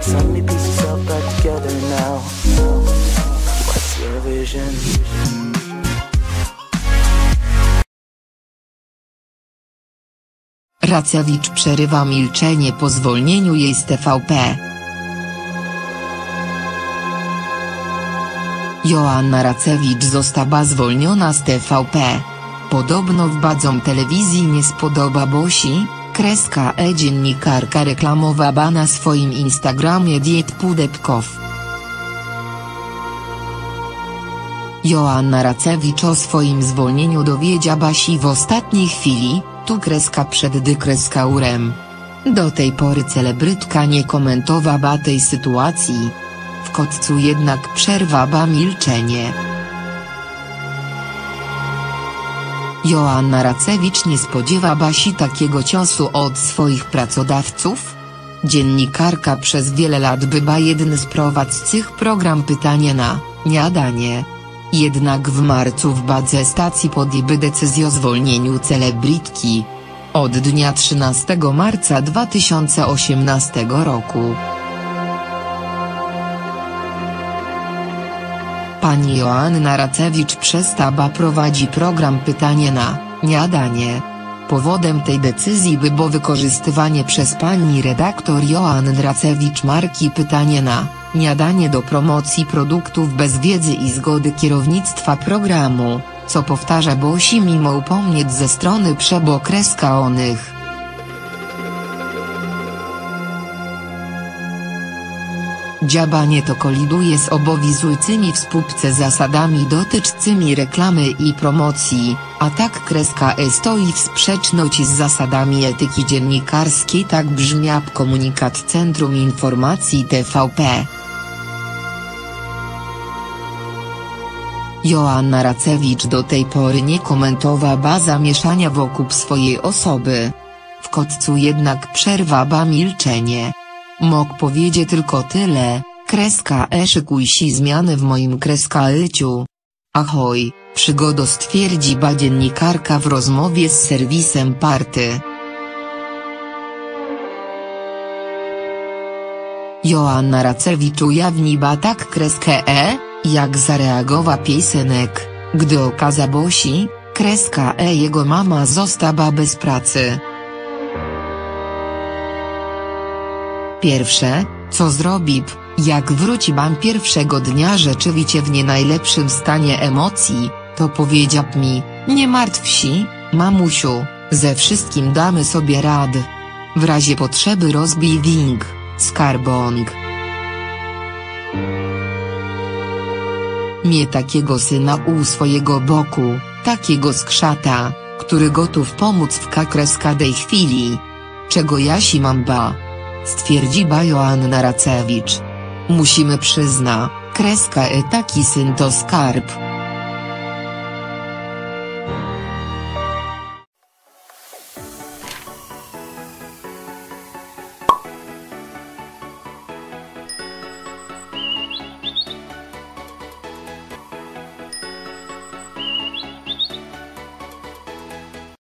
So many pieces all back together now. What's your vision? Racewicz przerywa milczenie po zwolnieniu jej z TVP. Joanna Racewicz została zwolniona z TVP. Podobno wbadzom telewizji nie spodoba Bosi, dziennikarka reklamowała na swoim Instagramie diet Pudepkow. Joanna Racewicz o swoim zwolnieniu dowiedziała się w ostatniej chwili, _urem. Do tej pory celebrytka nie komentowała tej sytuacji. W końcu jednak przerwała milczenie. Joanna Racewicz nie spodziewała się takiego ciosu od swoich pracodawców. Dziennikarka przez wiele lat była jednym z prowadzących program Pytanie na śniadanie. Jednak w marcu w badze stacji podjęły decyzję o zwolnieniu celebrytki. Od dnia 13 marca 2018 roku. Pani Joanna Racewicz przestała prowadzić program Pytanie na śniadanie. Powodem tej decyzji było wykorzystywanie przez pani redaktor Joanny Racewicz marki Pytanie na śniadanie do promocji produktów bez wiedzy i zgody kierownictwa programu, co powtarza Bosi mimo upomnień ze strony przebokreskanych. Działanie to koliduje z obowiązującymi w spółce zasadami dotyczącymi reklamy i promocji, a tak stoi w sprzeczności z zasadami etyki dziennikarskiej. Tak brzmiał komunikat Centrum Informacji TVP. Joanna Racewicz do tej pory nie komentowała zamieszania wokół swojej osoby. W końcu jednak przerwała milczenie. Mógł powiedzieć tylko tyle, szykuj się zmiany w moim życiu. Ahoj, przygodo, stwierdziła dziennikarka w rozmowie z serwisem Party. Joanna Racewicz ujawniła tak jak zareagował piesenek, gdy okazało się, jego mama została bez pracy. Pierwsze, co zrobił, jak wróciłam pierwszego dnia rzeczywiście w nie najlepszym stanie emocji, to powiedział mi: nie martw się, mamusiu, ze wszystkim damy sobie radę. W razie potrzeby rozbij wing, skarbong. Mię takiego syna u swojego boku, takiego skrzata, który gotów pomóc w każdej chwili. Czego ja się mam ba? Stwierdziła Joanna Racewicz. Musimy przyznać, taki syn to skarb.